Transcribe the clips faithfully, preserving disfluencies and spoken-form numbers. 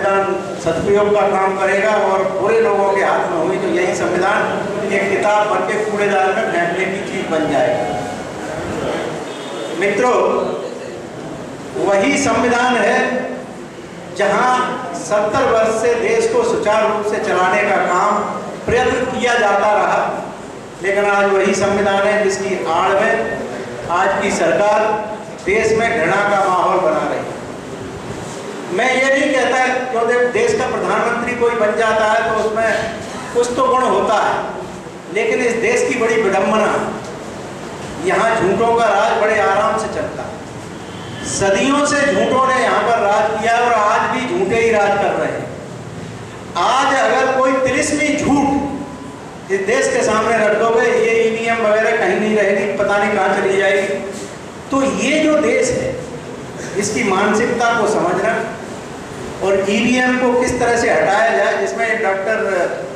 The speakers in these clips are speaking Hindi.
संविधान सदुपयोग का काम करेगा और बुरे लोगों के हाथ में हुई तो यही संविधान एक किताब बन के कूड़ेदान में फेंकने की चीज बन जाएगी। मित्रों, वही संविधान है जहां सत्तर वर्ष से देश को सुचारू रूप से चलाने का काम प्रयत्न किया जाता रहा, लेकिन आज वही संविधान है जिसकी आड़ में आज की सरकार देश में घृणा का माहौल बना रही है। मैं ये नहीं कहता क्योंकि देश का प्रधानमंत्री कोई बन जाता है तो उसमें कुछ तो गुण होता है, लेकिन इस देश की बड़ी विडंबना, यहाँ झूठों का राज बड़े आराम से चलता है। सदियों से झूठों ने यहाँ पर राज किया और आज भी झूठे ही राज कर रहे हैं। आज अगर कोई तिलिस्मी झूठ इस देश के सामने रख दोगे, ये ईवीएम वगैरह कहीं नहीं रहेगी, पता नहीं कहाँ चली जाएगी। तो ये जो देश है इसकी मानसिकता को समझना और ईवीएम को किस तरह से हटाया जाए, जिसमें डॉक्टर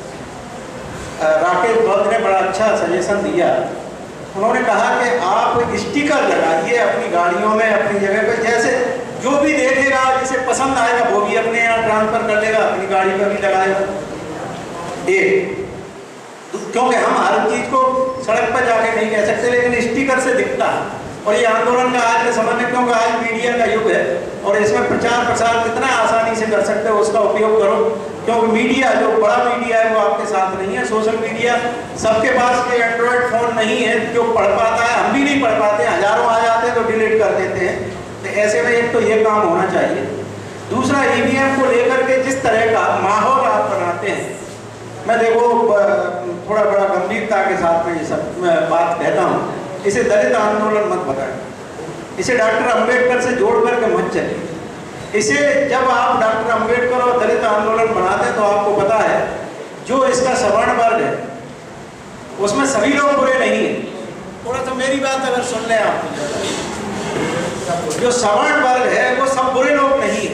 राकेश बौद्ध ने बड़ा अच्छा सजेशन दिया। उन्होंने कहा कि आप स्टिकर लगाइए अपनी गाड़ियों में, अपनी जगह पे, जैसे जो भी देखेगा जिसे पसंद आएगा वो भी अपने यहाँ ट्रांसफर कर लेगा, अपनी गाड़ी पर भी लगाएगा। एक, क्योंकि हम हर चीज को सड़क पर जाके नहीं कह सकते, लेकिन स्टिकर से दिखता है। और ये आंदोलन का आज के समय में, क्योंकि आज मीडिया का युग है और इसमें प्रचार प्रसार कितना आसानी से कर सकते हो उसका उपयोग करो, क्योंकि मीडिया जो बड़ा मीडिया है वो आपके साथ नहीं है। सोशल मीडिया सबके पास के एंड्रॉयड फोन नहीं है जो पढ़ पाता है, हम भी नहीं पढ़ पाते, हजारों आ जाते हैं तो डिलीट कर देते हैं। तो ऐसे में एक तो ये काम होना चाहिए। दूसरा, ईवीएम को लेकर के जिस तरह का माहौल आप बनाते हैं, मैं देखो थोड़ा बड़ा गंभीरता के साथ में ये सब बात कहता हूँ, इसे दलित आंदोलन मत बताएं, इसे डॉक्टर अंबेडकर से जोड़ करके मत चलिए। इसे जब आप डॉक्टर अंबेडकर और दलित आंदोलन बनाते हैं तो आपको पता है जो इसका सवर्ण वर्ग है उसमें सभी लोग बुरे नहीं हैं। थोड़ा सा मेरी बात अगर सुन लें आप, जो सवर्ण वर्ग है वो सब बुरे लोग नहीं है।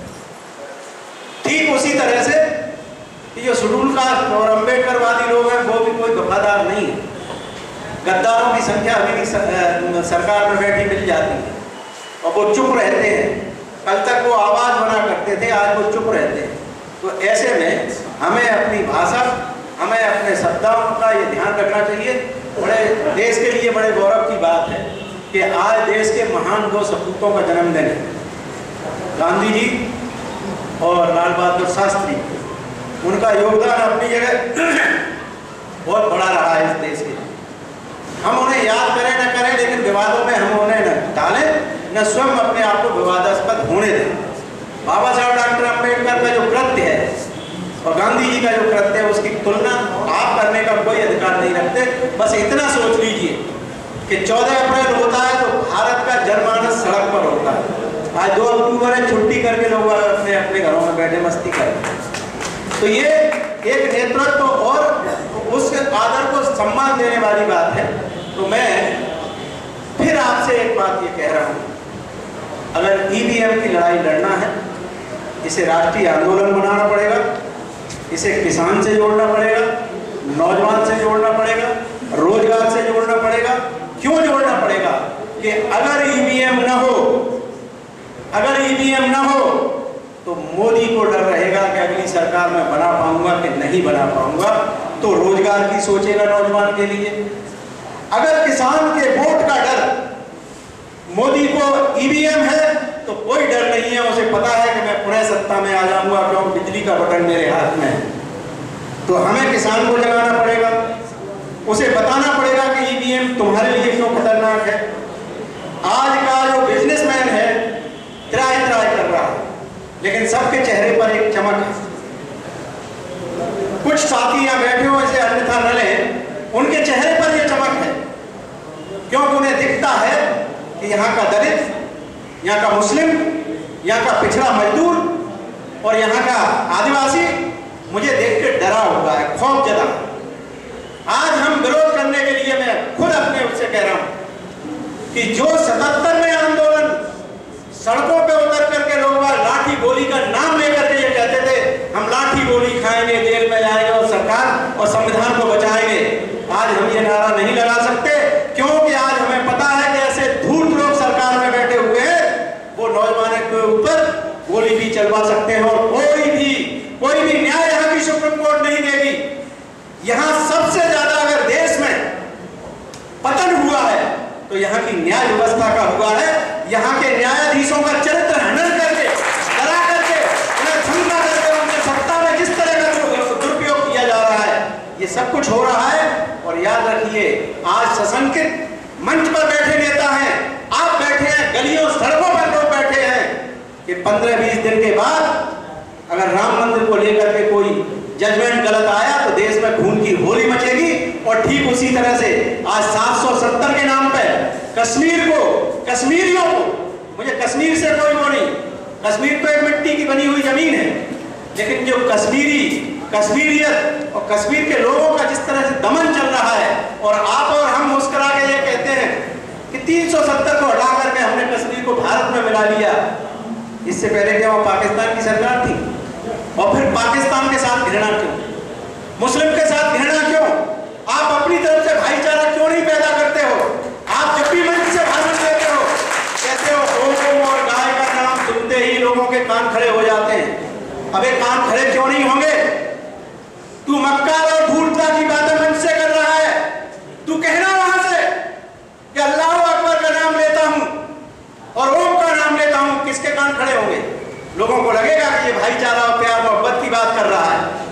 ठीक उसी तरह से कि जो शेड्यूल कास्ट और अंबेडकरवादी लोग हैं वो भी कोई वफादार नहीं है। गद्दारों की संख्या अभी भी सरकार में बैठी मिल जाती है और वो चुप रहते हैं। कल तक वो आवाज बना करते थे, आज वो चुप रहते हैं। तो ऐसे में हमें अपनी भाषा, हमें अपने शब्दों का ये ध्यान रखना चाहिए। बड़े देश के लिए बड़े गौरव की बात है कि आज देश के महान दो सपूतों का जन्मदिन है, गांधी जी और लाल बहादुर शास्त्री। उनका योगदान अपनी जगह बहुत बड़ा रहा है इस देश के। हम उन्हें याद करें न करें, लेकिन विवादों में हम उन्हें न डालें, न स्वयं अपने आप को विवादास्पद होने दें। बाबा साहब डॉक्टर अंबेडकर का जो कृत्य है और गांधी जी का जो कृत्य है उसकी तुलना आप करने का कोई अधिकार नहीं रखते। बस इतना सोच लीजिए कि चौदह अप्रैल होता है तो भारत का जनमानस सड़क पर होता है। आज दो अक्टूबर है, छुट्टी करके लोग अपने अपने घरों में बैठे मस्ती करें। तो ये एक नेतृत्व और उस आदर को सम्मान देने वाली बात है। तो मैं फिर आपसे एक बात ये कह रहा हूँ, अगर ईवीएम की लड़ाई लड़ना है, इसे राष्ट्रीय आंदोलन बनाना पड़ेगा, इसे किसान से जोड़ना पड़ेगा, नौजवान से जोड़ना पड़ेगा, रोजगार से जोड़ना पड़ेगा। क्यों जोड़ना पड़ेगा कि अगर ईवीएम न हो, अगर ईवीएम न हो तो मोदी को डर रहेगा कि अगली सरकार में बना पाऊंगा कि नहीं बना पाऊंगा, तो रोजगार की सोचेगा नौजवान के लिए। अगर किसान के वोट का डर, मोदी को ईवीएम है तो कोई डर नहीं है, उसे पता है कि मैं पुनः सत्ता में आ जाऊंगा क्योंकि बिजली का बटन मेरे हाथ में है। तो हमें किसान को जगाना पड़ेगा, उसे बताना पड़ेगा कि ईवीएम तुम्हारे लिए क्यों खतरनाक है। आज का जो बिजनेसमैन है त्राय त्राय कर रहा है, लेकिन सबके चेहरे पर एक चमक है। कुछ साथी यहाँ बैठे हो इसे अन्यथा न लें, उनके चेहरे पर यह चमक है क्योंकि उन्हें दिखता है कि यहाँ का दलित, यहाँ का मुस्लिम, यहाँ का पिछड़ा मजदूर और यहाँ का आदिवासी मुझे देख के डरा हुआ है, खौफ जता। आज हम विरोध करने के लिए मैं खुद अपने उससे कह रहा हूं कि जो सतहत्तर में आंदोलन सड़कों पे उतर करके लोग लाठी गोली का नाम लेकर के ये कहते थे हम लाठी गोली खाएंगे, जेल में जाएंगे और सरकार और संविधान को बचाएंगे, आज हम ये नारा नहीं लगा सकते क्योंकि आज हमें पता है कि ऐसे धूर्त लोग सरकार में बैठे हुए हैं, वो नौजवानों के ऊपर गोली कोई भी चलवा सकते हैं और कोई भी कोई भी न्याय यहाँ की सुप्रीम कोर्ट नहीं देगी। यहाँ सबसे ज्यादा अगर देश में पतन हुआ है तो यहाँ की न्याय व्यवस्था का हुआ है। यहाँ के न्यायाधीशों का चरित्र हनन करके, डरा करके, उन्हें धमका करके उनके सत्ता में जिस तरह का दुरुपयोग किया जा रहा है, ये सब कुछ हो रहा है। और याद रखिए, आज सशंकित मंच पर बैठे नेता हैं, आप बैठे हैं, गलियों सड़कों पर लोग बैठे हैं कि पंद्रह बीस दिन के बाद अगर राम मंदिर को लेकर के कोई जजमेंट गलत आया तो देश में खून की होली मचेगी। और ठीक उसी तरह से आज सात सौ सत्तर के नाम पर कश्मीर को, कश्मीरियों को, मुझे कश्मीर से कोई वो नहीं, कश्मीर तो एक मिट्टी की बनी हुई जमीन है, लेकिन जो कश्मीरी, कश्मीरियत और कश्मीर के लोगों का जिस तरह से दमन चल रहा है, और आप और हम मुस्कुरा के ये कहते हैं कि तीन सौ सत्तर को हटा करके हमने कश्मीर को भारत में मिला लिया। इससे पहले क्या वो पाकिस्तान की सरकार थी? और फिर पाकिस्तान के साथ घृणा क्यों? मुस्लिम के साथ घृणा क्यों? आप अपनी तरफ से भाईचारा क्यों नहीं पैदा करते हो? आप जब भी मंच से भाषण देते हो, कहते हो गौ और गाय का नाम सुनते ही लोगों के कान खड़े हो जाते हैं। अबे कान खड़े क्यों नहीं होंगे? तू मक्कार और धूर्तता की बातें मंच से कर रहा है। तू कहना वहां से कि अल्लाह अकबर का नाम लेता हूं और ओम का नाम लेता हूं, किसके कान खड़े होंगे? लोगों को लगेगा कि ये भाईचारा और प्यार मोहब्बत की बात कर रहा है।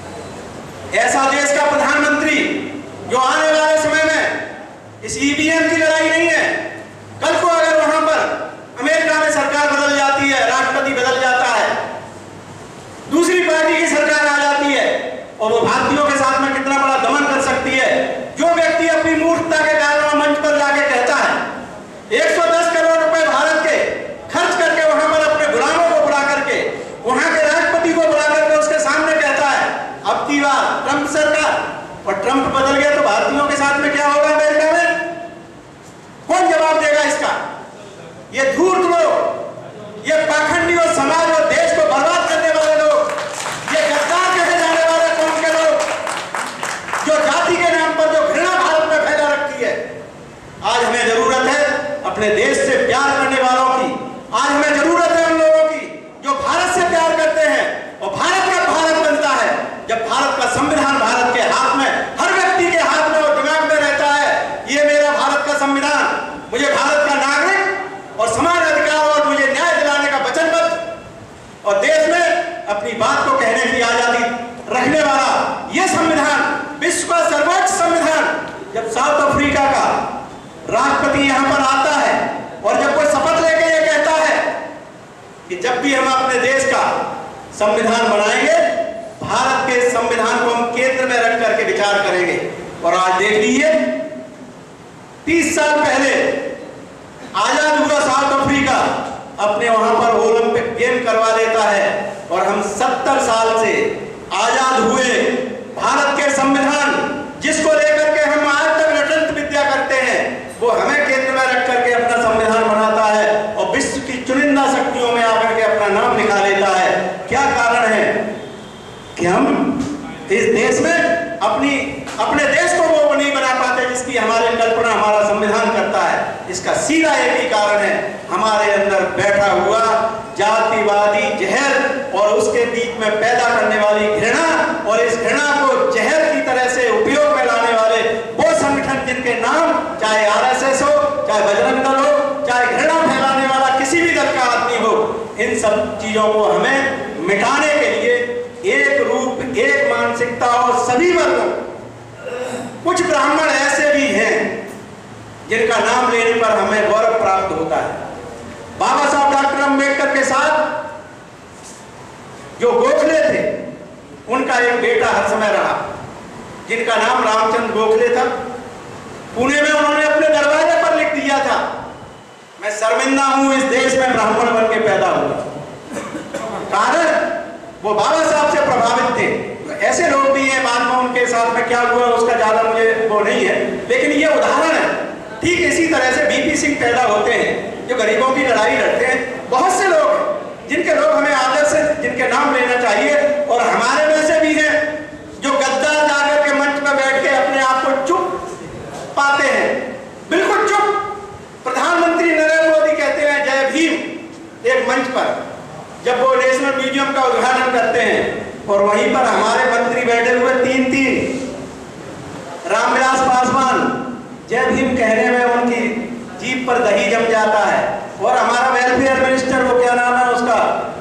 ऐसा देश का प्रधानमंत्री जो आने वाले समय में इस ईवीएम की लड़ाई नहीं है, कल को अगर वहां पर अमेरिका में सरकार बदल जाती है, राष्ट्रपति बदल जाता है, दूसरी पार्टी की सरकार आ जाती है, और वो भारतीयों के साथ में कितना बड़ा दमन कर सकती है। जो व्यक्ति अपनी मूर्खता के कारण मंच पर जाके कहता है एक सौ दस करोड़ रुपए भारत के खर्च करके वहां पर अपने गुलामों को बुला करके, वहां के राष्ट्रपति को बुला करके उसके सामने कहता है अब की बार ट्रंप सरकार, और ट्रंप बदल गया तो भारतीयों के साथ में क्या होगा अमेरिका में? कौन जवाब देगा इसका? ये धूर्त लोग, ये पाखंडी और समाज और देश को बर्बाद करने वाले लोग, ये गद्दार कहे जाने वाले कौम के लोग, जो जाति के नाम पर जो घृणा भारत में फैला रखी है। आज हमें जरूरत है अपने देश से प्यार करने वालों की। आज हमें जरूरत है उन लोगों की जो भारत से प्यार करते हैं। और भारत का भारत बनता है जब भारत का संविधान भारत के हाथ में, हर व्यक्ति के हाथ में और दिमाग में रहता है, ये मेरा भारत का संविधान, मुझे भारत का नागरिक और समान अधिकार और मुझे न्याय दिलाने का वचनबद्ध, और देश में अपनी बात को कहने की आजादी रखने वाला ये संविधान, विश्व का सर्वोच्च संविधान। जब साउथ अफ्रीका का राष्ट्रपति यहाँ पर आता है और जब कोई शपथ लेके ये कहता है कि जब भी हम अपने देश का संविधान बनाएंगे, भारत के संविधान को हम केंद्र में रख करके विचार करेंगे। और आज देख लीजिए, तीस साल पहले आजाद हुआ साउथ अफ्रीका, अपने वहां पर ओलंपिक गेम करवा देता है, और हम सत्तर साल से आजाद हुए भारत के संविधान जिसको लेकर के हम आज तक रटंत विद्या करते हैं, वो हमें केंद्र में रख करके अपना संविधान बनाता है और विश्व की चुनिंदा शक्तियों में आकर के अपना नाम लिखा लेता है। क्या कारण है कि हम इस देश में अपनी अपने देश को वो नहीं बना पाते जिसकी हमारी कल्पना हमारा संविधान करता है? इसका सीधा एक ही कारण है, हमारे अंदर बैठा हुआ जातिवादी जहर और उसके बीच में पैदा करने वाली घृणा, और इस घृणा को जहर की तरह से उपयोग में लाने वाले वो संगठन जिनके नाम, चाहे आरएसएस हो, चाहे बजरंग दल हो, चाहे घृणा फैलाने वाला किसी भी दल का आदमी हो, इन सब चीजों को हमें मिटाने के लिए एक रूप, एक मानसिकता और सभी वर्गों, कुछ ब्राह्मण ऐसे भी हैं जिनका नाम लेने पर हमें गौरव प्राप्त होता है। बाबा साहब डॉक्टर अम्बेडकर के साथ जो गोखले थे, उनका एक बेटा हर समय रहा जिनका नाम रामचंद्र गोखले था। पुणे में उन्होंने अपने दरवाजे पर लिख दिया था, मैं शर्मिंदा हूं इस देश में ब्राह्मण बन के पैदा हुआ। कारण वो बाबा साहब से प्रभावित थे। ऐसे लोग भी हैं, बाद में उनके साथ में क्या हुआ उसका ज्यादा मुझे वो नहीं है, लेकिन ये उदाहरण है। ठीक इसी तरह से बीपी सिंह पैदा होते हैं जो गरीबों की लड़ाई लड़ते हैं। बहुत से लोग हैं जिनके लोग हमें आदर से जिनके नाम लेना चाहिए, और हमारे में से भी हैं जो गद्दार जाकर के मंच पर बैठ के अपने आप को चुप पाते हैं, बिल्कुल चुप। प्रधानमंत्री नरेंद्र मोदी कहते हैं जय भीम एक मंच पर, जब वो नेशनल म्यूजियम का उद्घाटन करते हैं और वहीं पर हमारे मंत्री बैठे हुए तीन तीन, रामविलास पासवान, जय भीम कहने में उनकी जीप पर दही जम जाता है, और हमारा वेलफेयर मिनिस्टर, वो क्या नाम है उसका,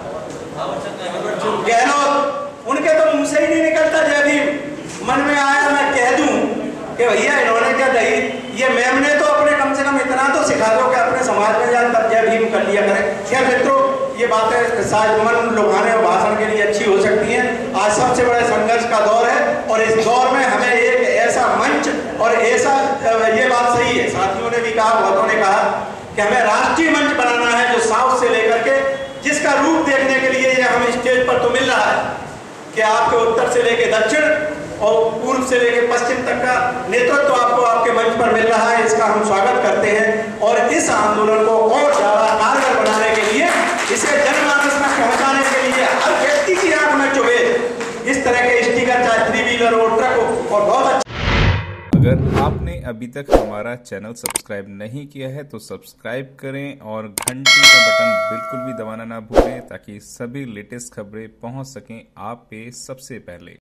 गहलोत, उनके तो मुंह से ही नहीं निकलता जय भीम। मन में आया मैं कह दूं कि भैया इन्होंने क्या दही, ये मैम ने तो अपने कम से कम इतना तो सिखा दो कि अपने समाज में जान तब जय भीम कर लिया करें। खैर मित्रों, ये बातें शायद मन लुभाने और भाषण के लिए अच्छी हो सकती हैं। आज सबसे बड़े संघर्ष का दौर है, और इस दौर में हमें एक ऐसा मंच और ऐसा, ये बात सही है, साथियों ने भी कहा, बहुतों ने कहा कि हमें राष्ट्रीय मंच बनाना है, जो साउथ से लेकर के, जिसका रूप देखने के लिए ये हमें स्टेज पर तो मिल रहा है कि आपके उत्तर से लेके दक्षिण और पूर्व से लेकर पश्चिम तक का नेतृत्व आपको आपके मंच पर मिल रहा है। इसका हम स्वागत करते हैं, और इस आंदोलन को और ज्यादा कारगर बनाने के लिए, इसे जनमानस में पहुंचाने के लिए हर व्यक्ति की आंख में चुभे इस तरह के स्टिकर, चाहे थ्री व्हीलर हो, ट्रक हो, और बहुत अच्छा। अगर आपने अभी तक हमारा चैनल सब्सक्राइब नहीं किया है तो सब्सक्राइब करें और घंटी का बटन बिल्कुल भी दबाना ना भूलें, ताकि सभी लेटेस्ट खबरें पहुंच सकें आप पे सबसे पहले।